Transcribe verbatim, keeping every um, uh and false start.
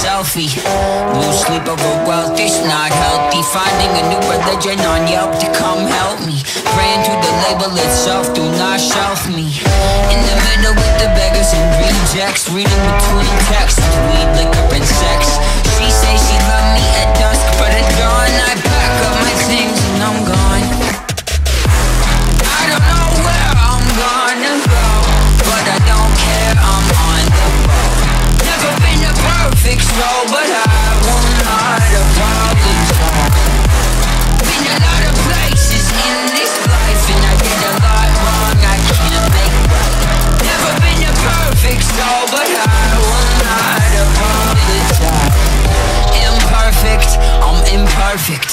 selfie. Lose sleep over wealth, it's not healthy. Finding a new religion on Yelp to come help me. Praying to the label itself, do not shelf me. In the middle with the beggars and rejects, reading between texts, weed, liquor, and sex. She say she love me at dusk, but at dawn I pack up my things and I'm gone. I don't know where I'm gonna go, but I don't care, I'm on the road. Never been a perfect soul, but I will not apologize. Been a lot of places in this life, and I did a lot wrong I can't make right. Never been a perfect soul, but I will not apologize. Imperfect, I'm imperfect.